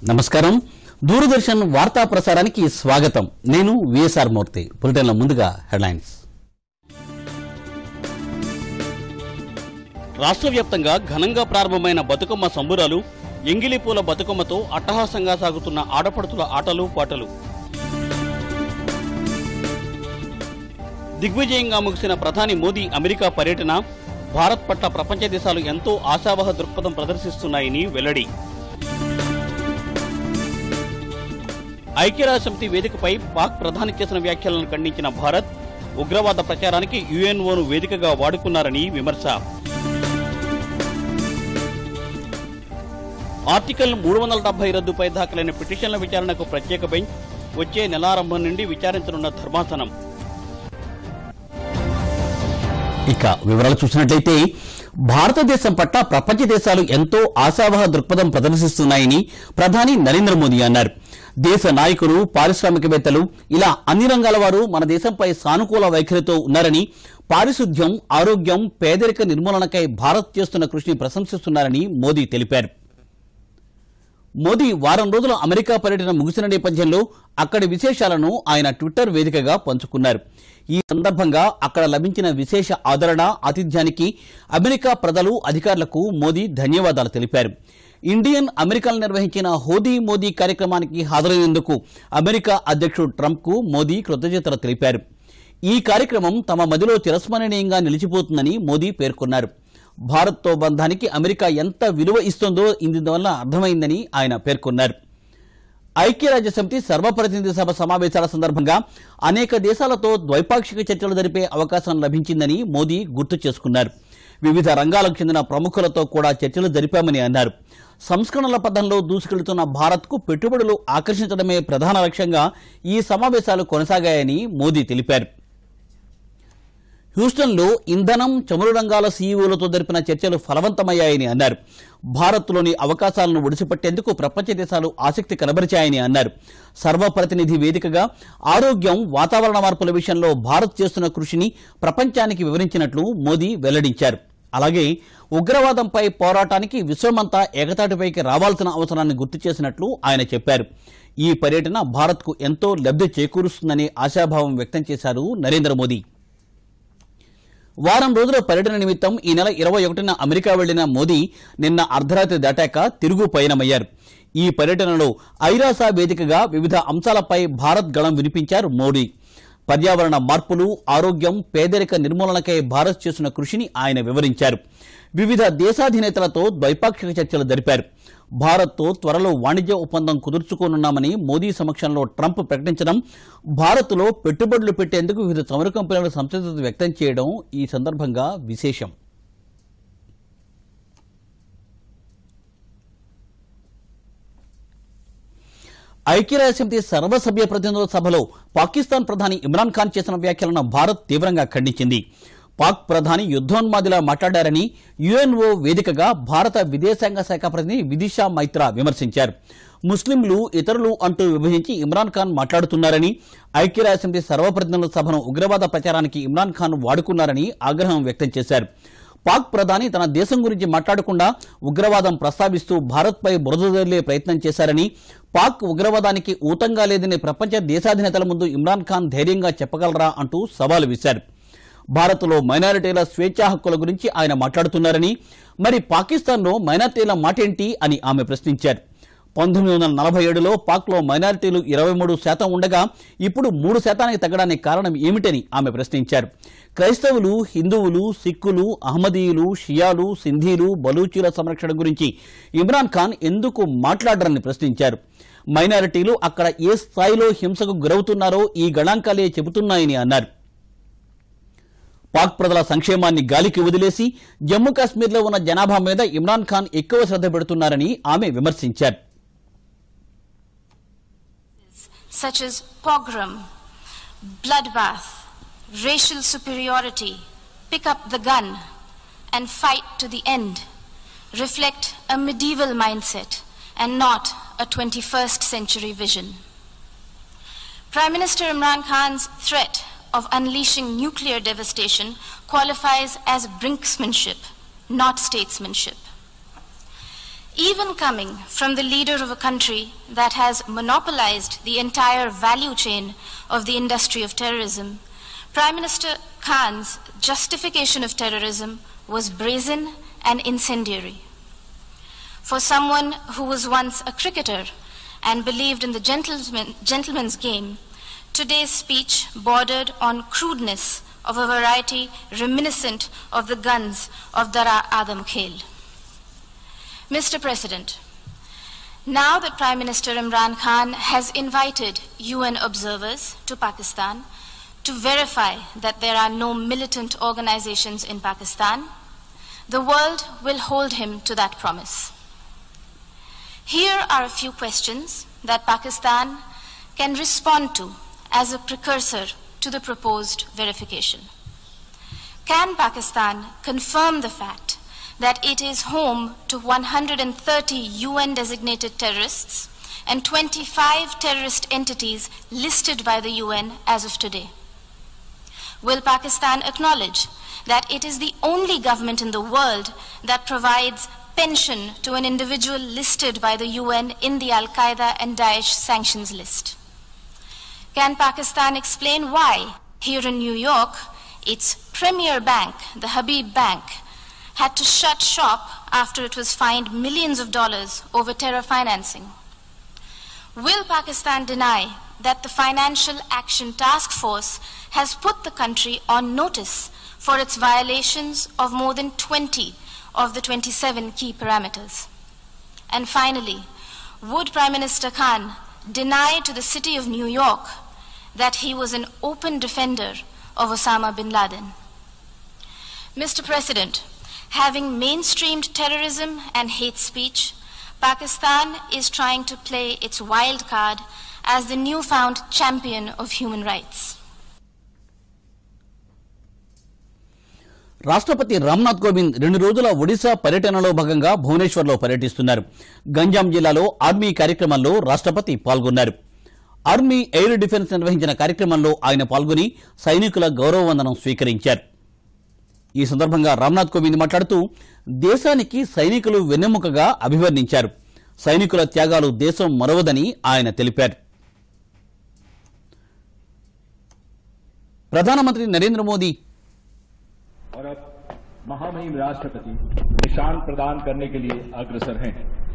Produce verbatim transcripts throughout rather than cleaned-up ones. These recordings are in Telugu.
నమస్కారం. దూరదర్శన్ వార్తా ప్రసారానికి స్వాగతం. నేను విఎస్ఆర్ మూర్తి. బులెటిన్ల ముందుగా హెడ్లైన్స్. రాష్ట్ర వ్యాప్తంగా ఘనంగా ప్రారంభమైన బతుకమ్మ సంబురాలు, ఎంగిలిపూల బతుకమ్మతో అట్టహాసంగా సాగుతున్న ఆడపడుతుల ఆటలు పాటలు. దిగ్విజయంగా ముగిసిన ప్రధాని మోదీ అమెరికా పర్యటన, భారత్ పట్ల ప్రపంచ దేశాలు ఎంతో ఆశావహ దృక్పథం ప్రదర్శిస్తున్నాయని వెల్లడి. ఐక్యరాజ్యసమితి వేదికపై పాక్ ప్రధాని చేసిన వ్యాఖ్యలను ఖండించిన భారత్, ఉగ్రవాద ప్రచారానికి యుఎన్ఓను వేదికగా వాడుకున్నారని విమర్శ. ఆర్టికల్ మూడు వందల డెబ్బై రద్దుపై దాఖలైన పిటిషన్ల విచారణకు ప్రత్యేక బెంచ్ వచ్చే నెలారంభం నుండి విచారించనున్న ధర్మాసనం. ఇక వివరాలు చూసినట్లయితే, భారతదేశం పట్ల ప్రపంచ దేశాలు ఎంతో ఆశావహ దృక్పథం ప్రదర్శిస్తున్నాయని ప్రధాని నరేంద్ర మోదీ అన్నారు. దేశ నాయకులు, పారిశ్రామికవేత్తలు ఇలా అన్ని రంగాల వారు మన దేశంపై సానుకూల వైఖరితో ఉన్నారని, పారిశుద్ధ్యం, ఆరోగ్యం, పేదరిక నిర్మూలనకై భారత్ చేస్తున్న కృషిని ప్రశంసిస్తున్నారని మోదీ తెలిపారు. మోదీ వారం రోజుల అమెరికా పర్యటన ముగిసిన నేపథ్యంలో అక్కడి విశేషాలను ఆయన ట్విట్టర్ వేదికగా పంచుకున్నారు. ఈ సందర్భంగా అక్కడ లభించిన విశేష ఆదరణ, ఆతిథ్యానికి అమెరికా ప్రజలు, అధికారులకు మోదీ ధన్యవాదాలు తెలిపారు. ఇండియన్ అమెరికన్లు నిర్వహించిన హోదీ మోదీ కార్యక్రమానికి హాజరైనందుకు అమెరికా అధ్యక్షుడు ట్రంప్ కు మోదీ కృతజ్ఞతలు తెలిపారు. ఈ కార్యక్రమం తమ మదిలో చిరస్మరణీయంగా నిలిచిపోతుందని మోదీ పేర్కొన్నారు. భారత్తో బంధానికి అమెరికా ఎంత విలువ ఇస్తుందో ఇందువల్ల అర్థమైందని ఆయన పేర్కొన్నారు. ఐక్యరాజ్యసమితి సర్వప్రతినిధి సభ సమావేశాల సందర్భంగా అనేక దేశాలతో ద్వైపాక్షిక చర్చలు జరిపే అవకాశం లభించిందని మోదీ గుర్తు చేసుకున్నారు. వివిధ రంగాలకు చెందిన ప్రముఖులతో కూడా చర్చలు జరిపామని అన్నారు. సంస్కరణల పథంలో దూసుకెళ్తున్న భారత్కు పెట్టుబడులు ఆకర్షించడమే ప్రధాన లక్ష్యంగా ఈ సమావేశాలు కొనసాగాయని మోదీ తెలిపారు. హ్యూస్టన్లో ఇంధనం, చమురు రంగాల సీఈఓలతో జరిపిన చర్చలు ఫలవంతమయ్యాయని అన్నారు. భారత్లోని అవకాశాలను ఒడిసిపట్టేందుకు ప్రపంచ దేశాలు ఆసక్తి కనబరిచాయని అన్నారు. సర్వప్రతినిధి వేదికగా ఆరోగ్యం, వాతావరణ మార్పుల విషయంలో భారత్ చేస్తున్న కృషిని ప్రపంచానికి వివరించినట్లు మోదీ వెల్లడించారు. అలాగే ఉగ్రవాదంపై పోరాటానికి విశ్వమంతా ఏకతాటిపైకి రావాల్సిన అవసరాన్ని గుర్తు చేసినట్లు ఆయన చెప్పారు. ఈ పర్యటన భారత్కు ఎంతో లబ్ధి చేకూరుస్తుందనే ఆశాభావం వ్యక్తం చేశారు నరేంద్ర మోదీ. వారం రోజుల పర్యటన నిమిత్తం ఈ నెల ఇరవై ఒకటిన అమెరికా వెళ్లిన మోదీ నిన్న అర్ధరాత్రి దాటాక తిరుగు పయనమయ్యారు. ఈ పర్యటనలో ఐరాస వేదికగా వివిధ అంశాలపై భారత్ గళం వినిపించారు మోదీ. పర్యావరణ మార్పులు, ఆరోగ్యం, పేదరిక నిర్మూలనకై భారత్ చేసిన కృషిని ఆయన వివరించారు. వివిధ దేశాధినేతలతో ద్వైపాక్షిక చర్చలు జరిపారు. భారత్తో త్వరలో వాణిజ్య ఒప్పందం కుదుర్చుకోనున్నామని మోదీ సమక్షంలో ట్రంప్ ప్రకటించడం, భారత్లో పెట్టుబడులు పెట్టేందుకు వివిధ చమురు కంపెనీలు సంసిద్ధత వ్యక్తం చేయడం ఈ సందర్భంగా విశేషం. ఐక్యరాజ్యసమితి సర్వసభ్య ప్రతినిధుల సభలో పాకిస్తాన్ ప్రధాని ఇమ్రాన్ ఖాన్ చేసిన వ్యాఖ్యలను భారత్ తీవ్రంగా ఖండించింది. పాక్ ప్రధాని యుద్దోన్మాదిలా మాట్లాడారని యుఎన్ఓ వేదికగా భారత విదేశాంగ శాఖ ప్రతినిధి విదిషా మైత్రా విమర్శించారు. ముస్లింలు, ఇతరులు అంటూ విభజించి ఇమ్రాన్ ఖాన్ మాట్లాడుతున్నారని, ఐక్యరాజ్యసమితి సర్వప్రతినిధుల సభను ఉగ్రవాద ప్రచారానికి ఇమ్రాన్ ఖాన్ వాడుకున్నారని ఆగ్రహం వ్యక్తం చేశారు. పాక్ ప్రధాని తన దేశం గురించి మాట్లాడకుండా ఉగ్రవాదం ప్రస్తావిస్తూ భారత్పై బురద జల్లే ప్రయత్నం చేశారని, పాక్ ఉగ్రవాదానికి ఊతంగా లేదని ప్రపంచ దేశాధినేతల ముందు ఇమ్రాన్ ఖాన్ ధైర్యంగా చెప్పగలరా అంటూ సవాలు విసిరారు. భారత్లో మైనారిటీల స్వేచ్ఛా హక్కుల గురించి ఆయన మాట్లాడుతున్నారని, మరి పాకిస్తాన్లో మైనారిటీల మాటేంటి అని ఆమె ప్రశ్నించారు. పంతొమ్మిది వందల నలభై ఏడులో పాక్లో మైనారిటీలు ఇరవై మూడు శాతం ఉండగా ఇప్పుడు మూడు శాతానికి తగ్గడానికి కారణం ఏమిటని ఆమె ప్రశ్నించారు. క్రైస్తవులు, హిందువులు, సిక్కులు, అహ్మదీయులు, షియాలు, సింధీలు, బలూచీల సంరక్షణ గురించి ఇమ్రాన్ ఖాన్ ఎందుకు మాట్లాడరని ప్రశ్నించారు. మైనారిటీలు అక్కడ ఏ స్థాయిలో హింసకు గురవుతున్నారో ఈ గణాంకాలే చెబుతున్నాయని అన్నారు. పాక్ ప్రజల సంక్షేమాన్ని గాలికి వదిలేసి జమ్మూ కాశ్మీర్లో ఉన్న జనాభా మీద ఇమ్రాన్ ఖాన్ ఎక్కువ శ్రద్ధ పెడుతున్నారని ఆమె విమర్శించారు. Such as pogrom, bloodbath, racial superiority, pick up the gun and fight to the end reflect a medieval mindset and not a twenty-first century vision. Prime Minister Imran Khan's threat of unleashing nuclear devastation qualifies as brinksmanship, not statesmanship. even coming from the leader of a country that has monopolized the entire value chain of the industry of terrorism, Prime Minister Khan's justification of terrorism was brazen and incendiary. For someone who was once a cricketer and believed in the gentleman, gentleman's game, today's speech bordered on crudeness of a variety reminiscent of the guns of Dara Adam Khel. Mister President, now that Prime Minister Imran Khan has invited U N observers to Pakistan to verify that there are no militant organizations in Pakistan, the world will hold him to that promise. Here are a few questions that Pakistan can respond to as a precursor to the proposed verification. Can Pakistan confirm the fact that it is home to one hundred thirty U N designated terrorists and twenty-five terrorist entities listed by the U N as of today? Will Pakistan acknowledge that it is the only government in the world that provides pension to an individual listed by the U N in the Al-Qaeda and Daesh sanctions list? Can Pakistan explain why, here in New York, its premier bank, the Habib Bank, had to shut shop after it was fined millions of dollars over terror financing? Will Pakistan deny that the Financial Action Task Force has put the country on notice for its violations of more than twenty of the twenty-seven key parameters? And finally, would Prime Minister Khan deny to the city of New York that he was an open defender of Osama bin Laden? Mister President, having mainstreamed terrorism and hate speech, Pakistan is trying to play its wild card as the newfound champion of human rights. రాష్ట్రపతి రామ్నాథ్ కోవింద్ రెండు రోజుల ఒడిశా పర్యటనలో భాగంగా భువనేశ్వర్లో పర్యటిస్తున్నారు. గంజాం జిల్లాలో ఆర్మీ కార్యక్రమంలో రాష్ట్రపతి పాల్గొన్నారు. ఆర్మీ ఎయిర్ డిఫెన్స్ నిర్వహించిన కార్యక్రమంలో ఆయన పాల్గొని సైనికుల గౌరవ వందనం స్వీకరించారు. ఈ సందర్భంగా రామ్నాథ్ కోవింద్ మాట్లాడుతూ దేశానికి సైనికులు వెన్నెముకగా అభివర్ణించారు. సైనికుల త్యాగాలు దేశం మరవదని ఆయన తెలిపారు. ప్రధానమంత్రి నరేంద్ర మోదీ और अब महामहिम राष्ट्रपति निशान प्रदान करने के लिए अग्रसर हैं।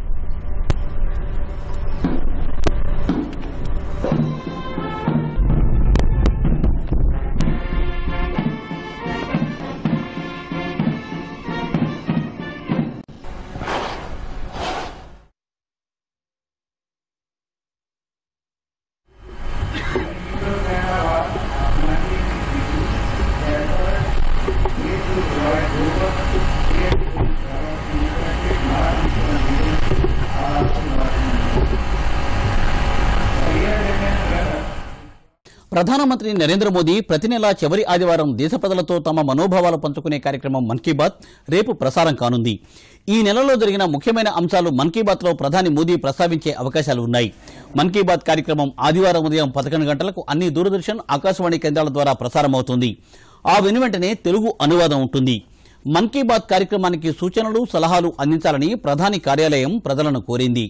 ప్రధానమంత్రి నరేంద్ర మోదీ ప్రతి నెలా చివరి ఆదివారం దేశ ప్రజలతో తమ మనోభావాలు పంచుకునే కార్యక్రమం మన్ కీ బాత్ రేపు ప్రసారం కానుంది. ఈ నెలలో జరిగిన ముఖ్యమైన అంశాలు మన్ కీ బాత్లో ప్రధాని మోదీ ప్రస్తావించే అవకాశాలు ఉన్నాయి. మన్ కీ బాత్ కార్యక్రమం ఆదివారం ఉదయం పదకొండు గంటలకు అన్ని దూరదర్శన్, ఆకాశవాణి కేంద్రాల ద్వారా ప్రసారమవుతుంది. ఆ వెనువెంటనే తెలుగు అనువాదం ఉంటుంది. మన్ కీ బాత్ కార్యక్రమానికి సూచనలు, సలహాలు అందించాలని ప్రధాని కార్యాలయం ప్రజలను కోరింది.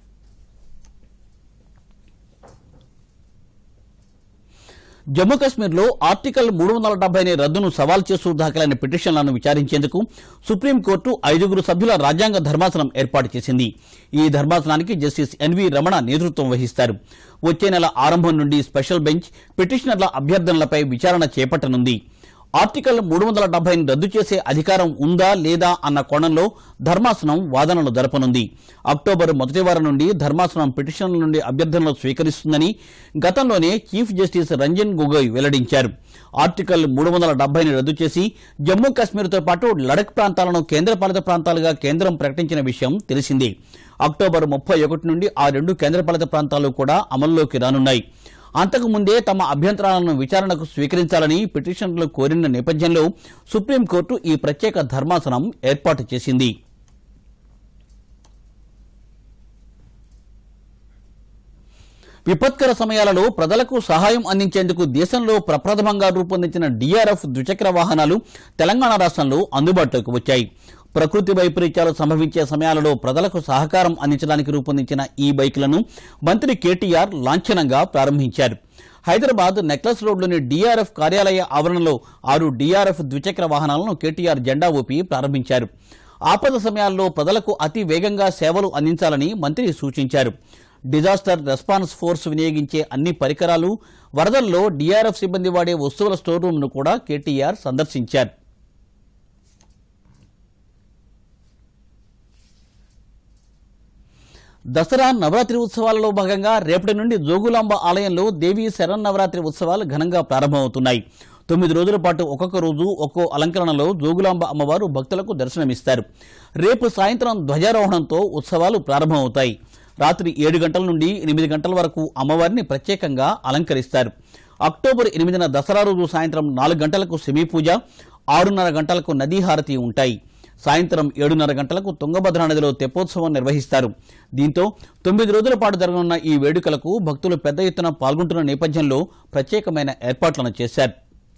జమ్మూ కశ్మీర్లో ఆర్టికల్ మూడు వందల డెబ్బై రద్దును సవాల్ చేస్తూ దాఖలైన పిటిషన్లను విచారించేందుకు సుప్రీంకోర్టు ఐదుగురు సభ్యుల రాజ్యాంగ ధర్మాసనం ఏర్పాటు చేసింది. ఈ ధర్మాసనానికి జస్టిస్ ఎన్వీ రమణ నేతృత్వం వహిస్తారు. వచ్చే నెల ఆరంభం నుండి స్పెషల్ బెంచ్ పిటిషనర్ల అభ్యర్థనలపై విచారణ చేపట్టనుంది. ఆర్టికల్ మూడు వందల డెబ్బైని రద్దు చేసే అధికారం ఉందా లేదా అన్న కోణంలో ధర్మాసనం వాదనలు జరపనుంది. అక్టోబర్ మొదటి వారం నుండి ధర్మాసనం పిటిషన్ల నుండి అభ్యర్థనలు స్వీకరిస్తుందని గతంలోనే చీఫ్ జస్టిస్ రంజన్ గొగోయ్ వెల్లడించారు. ఆర్టికల్ మూడు వందల డెబ్బైని రద్దు చేసి జమ్మూ కాశ్మీర్తో పాటు లడక్ ప్రాంతాలను కేంద్రపాలిత ప్రాంతాలుగా కేంద్రం ప్రకటించిన విషయం తెలిసిందే. అక్టోబర్ ముప్పై ఒకటి నుండి ఆ రెండు కేంద్రపాలిత ప్రాంతాలు కూడా అమల్లోకి రానున్నాయి. అంతకుముందే తమ అభ్యంతరాలను విచారణకు స్వీకరించాలని పిటిషనర్లు కోరిన నేపథ్యంలో సుప్రీంకోర్టు ఈ ప్రత్యేక ధర్మాసనం ఏర్పాటు చేసింది. విపత్కర సమయాలలో ప్రజలకు సహాయం అందించేందుకు దేశంలో ప్రప్రథమంగా రూపొందించిన డీఆర్ఎఫ్ ద్విచక్ర వాహనాలు తెలంగాణ రాష్ట్రంలో అందుబాటులోకి వచ్చాయి. ప్రకృతి వైపరీత్యాలు సంభవించే సమయాలలో ప్రజలకు సహకారం అందించడానికి రూపొందించిన ఈ బైకులను మంత్రి కేటీఆర్ లాంఛనంగా ప్రారంభించారు. హైదరాబాద్ నెక్లెస్ రోడ్లోని డీఆర్ఎఫ్ కార్యాలయ ఆవరణలో ఆరు డీఆర్ఎఫ్ ద్విచక్ర వాహనాలను కేటీఆర్ జెండా ఊపి ప్రారంభించారు. ఆపద సమయాల్లో ప్రజలకు అతి వేగంగా సేవలు అందించాలని మంత్రి సూచించారు. డిజాస్టర్ రెస్పాన్స్ ఫోర్స్ వినియోగించే అన్ని పరికరాలు, వరదల్లో డీఆర్ఎఫ్ సిబ్బంది వాడే వస్తువుల స్టోర్ రూమ్ను కూడా కేటీఆర్ సందర్శించారు. దసరా నవరాత్రి ఉత్సవాలలో భాగంగా రేపటి నుండి జోగులాంబ ఆలయంలో దేవీ శరన్నవరాత్రి ఉత్సవాలు ఘనంగా ప్రారంభమవుతున్నాయి. తొమ్మిది రోజుల పాటు ఒక్కొక్క రోజు ఒక్కో అలంకరణలో జోగులాంబ అమ్మవారు భక్తులకు దర్శనమిస్తారు. రేపు సాయంత్రం ధ్వజారోహణంతో ఉత్సవాలు ప్రారంభమవుతాయి. రాత్రి ఏడు గంటల నుండి ఎనిమిది గంటల వరకు అమ్మవారిని ప్రత్యేకంగా అలంకరిస్తారు. అక్టోబర్ ఎనిమిదిన దసరా రోజు సాయంత్రం నాలుగు గంటలకు సెమీ పూజ, ఆరున్నర గంటలకు నదీ హారతి ఉంటాయి. సాయంత్రం ఏడున్నర గంటలకు తుంగభద్రా నదిలో తెప్పోత్సవం నిర్వహిస్తారు. దీంతో తొమ్మిది రోజుల పాటు జరగనున్న ఈ వేడుకలకు భక్తులు పెద్ద ఎత్తున పాల్గొంటున్న నేపథ్యంలో ప్రత్యేకమైన ఏర్పాట్లను చేశారు.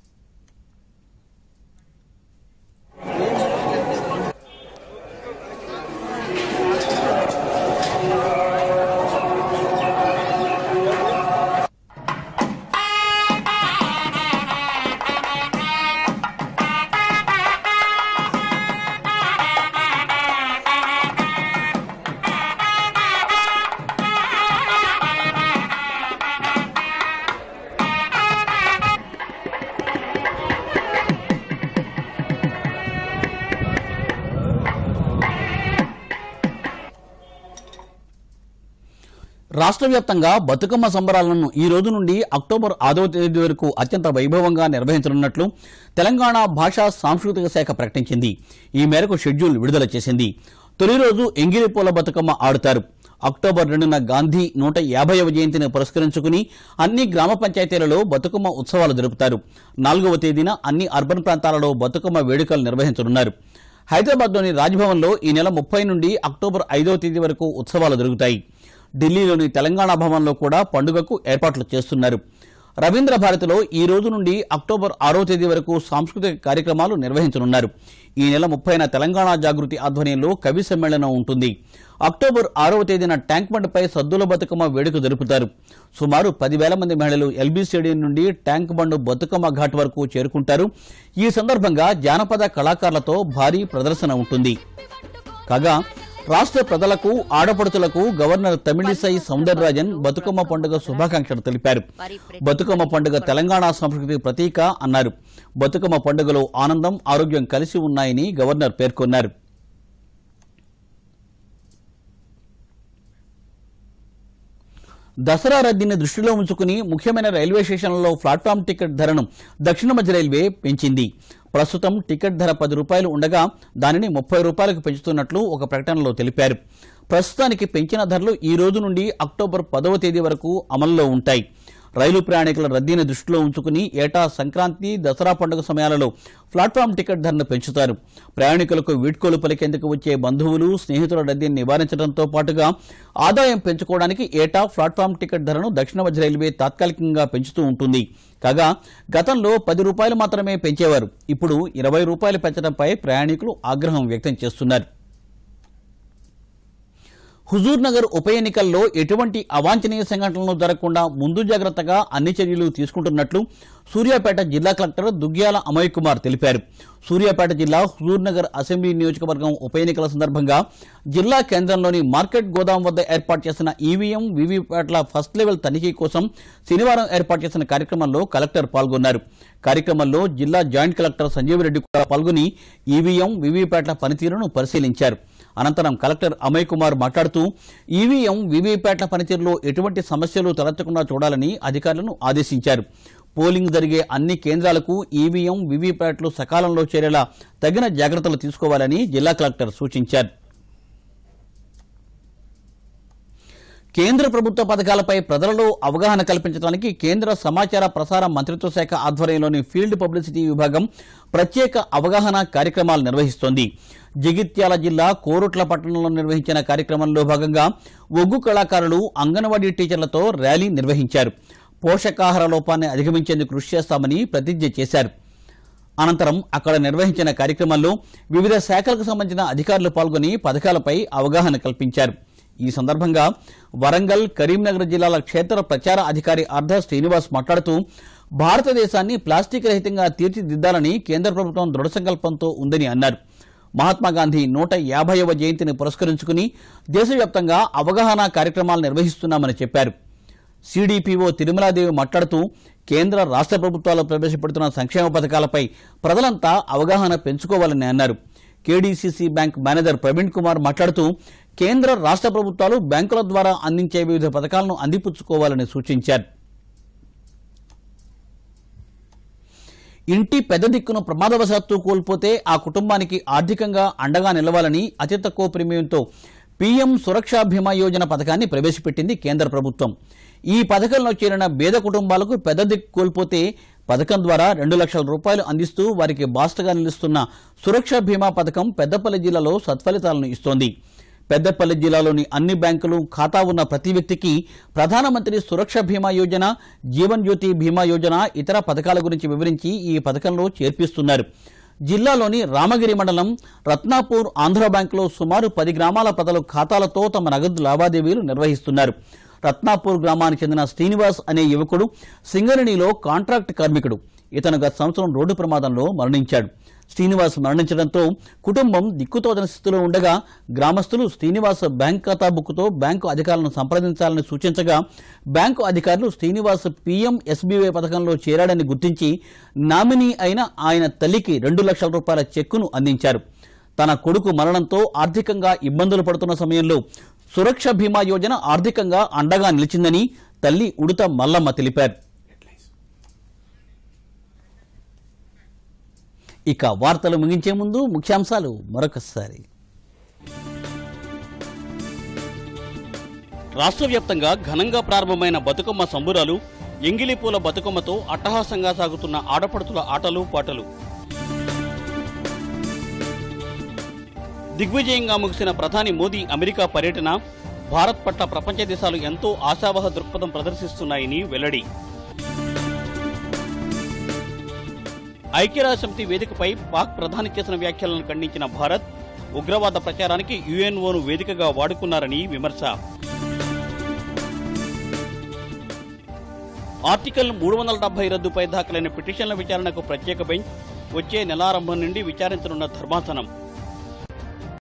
రాష్ట్ర వ్యాప్తంగా బతుకమ్మ సంబరాలను ఈ రోజు నుండి అక్టోబర్ ఆరవ తేదీ వరకు అత్యంత వైభవంగా నిర్వహించనున్నట్లు తెలంగాణ భాషా సాంస్కృతిక శాఖ ప్రకటించింది. ఈ మేరకు షెడ్యూల్ విడుదల చేసింది. తొలి రోజు ఎంగిలిపూల బతుకమ్మ ఆడుతారు. అక్టోబర్ రెండున గాంధీ నూట యాభైవ జయంతిని పురస్కరించుకుని అన్ని గ్రామ పంచాయతీలలో బతుకమ్మ ఉత్సవాలు జరుపుతారు. నాలుగవ తేదీన అన్ని అర్బన్ ప్రాంతాలలో బతుకమ్మ వేడుకలు నిర్వహించనున్నారు. హైదరాబాద్లోని రాజ్భవన్లో ఈ నెల ముప్పై నుండి అక్టోబర్ ఐదవ తేదీ వరకు ఉత్సవాలు జరుగుతాయి. ఢిల్లీలోని తెలంగాణ భవన్లో కూడా పండుగకు ఏర్పాట్లు చేస్తున్నారు. రవీంద్ర భారతిలో ఈ రోజు నుండి అక్టోబర్ ఆరో తేదీ వరకు సాంస్కృతిక కార్యక్రమాలు నిర్వహించనున్నారు. ఈ నెల ముప్పైన తెలంగాణ జాగృతి ఆధ్వర్యంలో కవి సమ్మేళనం ఉంటుంది. అక్టోబర్ ఆరవ తేదీన ట్యాంక్ బండ్పై సద్దుల బతుకమ్మ వేడుక జరుపుతారు. సుమారు పదివేల మంది మహిళలు ఎల్బీ స్టేడియం నుండి ట్యాంక్ బండ్ బతుకమ్మ ఘాట్ వరకు చేరుకుంటారు. ఈ సందర్భంగా జానపద కళాకారులతో భారీ ప్రదర్శన ఉంటుంది. కాగా రాష్ట్ర ప్రజలకు, ఆడపడుచులకు గవర్నర్ తమిళిసై సౌందరరాజన్ బతుకమ్మ పండుగ శుభాకాంక్షలు తెలిపారు. బతుకమ్మ పండుగ తెలంగాణ సంస్కృతి ప్రతీక అన్నారు. బతుకమ్మ పండుగలో ఆనందం, ఆరోగ్యం కలిసి ఉన్నాయని గవర్నర్ పేర్కొన్నారు. దసరా రద్దీని దృష్టిలో ఉంచుకుని ముఖ్యమైన రైల్వే స్టేషన్లలో ప్లాట్ఫామ్ టికెట్ ధరను దక్షిణ మధ్య రైల్వే పెంచింది. ప్రస్తుతం టికెట్ ధర పది రూపాయలు ఉండగా దానిని ముప్పై రూపాయలకు పెంచుతున్నట్లు ఒక ప్రకటనలో తెలిపారు. ప్రస్తుతానికి పెంచిన ధరలు ఈ రోజు నుండి అక్టోబర్ పదవ తేదీ వరకు అమల్లో ఉంటాయి. రైలు ప్రయాణికుల రద్దీని దృష్టిలో ఉంచుకుని ఏటా సంక్రాంతి, దసరా పండుగ సమయాలలో ప్లాట్ఫామ్ టికెట్ ధరను పెంచుతారు. ప్రయాణికులకు వీడ్కోలు పలికేందుకు వచ్చే బంధువులు, స్నేహితుల రద్దీని నివారించడంతో పాటుగా ఆదాయం పెంచుకోవడానికి ఏటా ప్లాట్ఫామ్ టికెట్ ధరను దక్షిణ మధ్య రైల్వే తాత్కాలికంగా పెంచుతూ ఉంటుంది. కాగా గతంలో పది రూపాయలు మాత్రమే పెంచేవారు. ఇప్పుడు ఇరవై రూపాయలు పెంచడంపై ప్రయాణికులు ఆగ్రహం వ్యక్తం చేస్తున్నారు. హుజూర్ నగర్ ఉప ఎన్నికల్లో ఎటువంటి అవాంఛనీయ సంఘటనలు జరగకుండా ముందు జాగ్రత్తగా అన్ని చర్యలు తీసుకుంటున్నట్లు సూర్యాపేట జిల్లా కలెక్టర్ దుగ్గ్యాల అమయ్ కుమార్ తెలిపారు. సూర్యాపేట జిల్లా హుజూర్ నగర్ అసెంబ్లీ నియోజకవర్గం ఉప ఎన్నికల సందర్భంగా జిల్లా కేంద్రంలోని మార్కెట్ గోదాం వద్ద ఏర్పాటు చేసిన ఈవీఎం, వీవీప్యాట్ల ఫస్ట్ లెవెల్ తనిఖీ కోసం శనివారం ఏర్పాటు చేసిన కార్యక్రమంలో కలెక్టర్ పాల్గొన్నారు. కార్యక్రమంలో జిల్లా జాయింట్ కలెక్టర్ సంజీవ్ రెడ్డి కూడా పాల్గొని ఈవీఎం, వీవీప్యాట్ల పనితీరును పరిశీలించారు. అనంతరం కలెక్టర్ అమయ్ కుమార్ మాట్లాడుతూ ఈవీఎం, వీవీప్యాట్ల పనితీరులో ఎటువంటి సమస్యలు తలెత్తకుండా చూడాలని అధికారులను ఆదేశించారు. పోలింగ్ జరిగే అన్ని కేంద్రాలకు ఈవీఎం, వీవీప్యాట్లు సకాలంలో చేరేలా తగిన జాగ్రత్తలు తీసుకోవాలని జిల్లా కలెక్టర్ సూచించారు. కేంద్ర ప్రభుత్వ పథకాలపై ప్రజలలో అవగాహన కల్పించడానికి కేంద్ర సమాచార ప్రసార మంత్రిత్వ శాఖ ఆధ్వర్యంలోని ఫీల్డ్ పబ్లిసిటీ విభాగం ప్రత్యేక అవగాహన కార్యక్రమాలు నిర్వహిస్తోంది. జగిత్యాల జిల్లా కోరుట్ల పట్టణంలో నిర్వహించిన కార్యక్రమంలో భాగంగా ఒగ్గు కళాకారులు, అంగన్వాడీ టీచర్లతో ర్యాలీ నిర్వహించారు. పోషకాహార లోపాన్ని అధిగమించేందుకు కృషి చేస్తామని ప్రతిజ్ఞ చేశారు. అనంతరం అక్కడ నిర్వహించిన కార్యక్రమంలో వివిధ శాఖలకు సంబంధించిన అధికారులు పాల్గొని పథకాలపై అవగాహన కల్పించారు. ఈ సందర్భంగా వరంగల్, కరీంనగర్ జిల్లాల క్షేత్ర ప్రచార అధికారి అర్ధ శ్రీనివాస్ మాట్లాడుతూ భారతదేశాన్ని ప్లాస్టిక్ రహితంగా తీర్చిదిద్దాలని కేంద్ర ప్రభుత్వం దృఢ సంకల్పంతో ఉందని అన్నారు. మహాత్మాగాంధీ నూట యాభైవ జయంతిని పురస్కరించుకుని దేశవ్యాప్తంగా అవగాహన కార్యక్రమాలు నిర్వహిస్తున్నామని చెప్పారు. సిడిపిఓ తిరుమలాదేవి మాట్లాడుతూ కేంద్ర రాష్ట్ర ప్రభుత్వాలు ప్రవేశపెడుతున్న సంక్షేమ పథకాలపై ప్రజలంతా అవగాహన పెంచుకోవాలని అన్నారు. KDCC bank manager Praveen Kumar మాట్లాడుతూ కేంద్ర రాష్ట్ర ప్రభుత్వాలు బ్యాంకుల ద్వారా అందించే వివిధ పథకాలను అందిపుచ్చుకోవాలని సూచించారు. ఇంటి పెద్ద దిక్కును ప్రమాదవశాత్తు కోల్పోతే ఆ కుటుంబానికి ఆర్థికంగా అండగా నిలవాలని అతి తక్కువ ప్రీమియంతో పీఎం సురక్షా బీమా యోజన పథకాన్ని ప్రవేశపెట్టింది కేంద్ర ప్రభుత్వం. ఈ పథకంలో చేరిన పేద కుటుంబాలకు పెద్ద దిక్కు కోల్పోతే పథకం ద్వారా రెండు లక్షల రూపాయలు అందిస్తూ వారికి బాస్టగా నిలుస్తున్న సురక్షా బీమా పథకం పెద్దపల్లి జిల్లాలో సత్ఫలితాలను ఇస్తోంది. పెద్దపల్లి జిల్లాలోని అన్ని బ్యాంకులు ఖాతా ఉన్న ప్రతి వ్యక్తికి ప్రధానమంత్రి సురక్ష బీమా యోజన, జీవన్ జ్యోతి బీమా యోజన, ఇతర పథకాల గురించి వివరించి ఈ పథకంలో చేర్పిస్తున్నారు. జిల్లాలోని రామగిరి మండలం రత్నాపూర్ ఆంధ్ర బ్యాంకులో సుమారు పది గ్రామాల ప్రజలు ఖాతాలతో తమ నగదు లావాదేవీలు నిర్వహిస్తున్నారు. రత్నాపూర్ గ్రామానికి చెందిన శ్రీనివాస్ అనే యువకుడు సింగరేణిలో కాంట్రాక్ట్ కార్మికుడు. ఇతను గత సంవత్సరం రోడ్డు ప్రమాదంలో మరణించాడు. శ్రీనివాస్ మరణించడంతో కుటుంబం దిక్కుతోచని స్థితిలో ఉండగా గ్రామస్తులు శ్రీనివాస్ బ్యాంక్ ఖాతా బుక్తో బ్యాంకు అధికారులను సంప్రదించాలని సూచించగా బ్యాంకు అధికారులు శ్రీనివాస్ పీఎం ఎస్బీవై పథకంలో చేరాడని గుర్తించి నామినీ అయిన ఆయన తల్లికి రెండు లక్షల రూపాయల చెక్కును అందించారు. తన కొడుకు మరణంతో ఆర్థికంగా ఇబ్బందులు పడుతున్న సమయంలో సురక్ష బీమా యోజన ఆర్థికంగా అండగా నిలిచిందని తల్లి ఉడుత మల్లమ్మ తెలిపారు. ఇక వార్తలు ముగించే ముందు ముఖ్యాంశాలు మరొకసారి. రాష్ట్ర వ్యాప్తంగా ఘనంగా ప్రారంభమైన బతుకమ్మ సంబురాలు, ఎంగిలిపూల బతుకమ్మతో అట్టహాసంగా సాగుతున్న ఆడపడుతుల ఆటలు పాటలు. దిగ్విజయంగా ముగిసిన ప్రధాని మోదీ అమెరికా పర్యటన, భారత్ పట్ల ప్రపంచ దేశాలు ఎంతో ఆశావహ దృక్పథం ప్రదర్శిస్తున్నాయని వెల్లడి. ఐక్యరాజ్యసమితి వేదికపై పాక్ ప్రధాని చేసిన వ్యాఖ్యలను ఖండించిన భారత్, ఉగ్రవాద ప్రచారానికి యుఎన్ఓను వేదికగా వాడుకున్నారని విమర్శ. ఆర్టికల్ మూడు వందల డెబ్బై రద్దుపై దాఖలైన పిటిషన్ల విచారణకు ప్రత్యేక బెంచ్ వచ్చే నెలారంభం నుండి విచారించనున్న ధర్మాసనం.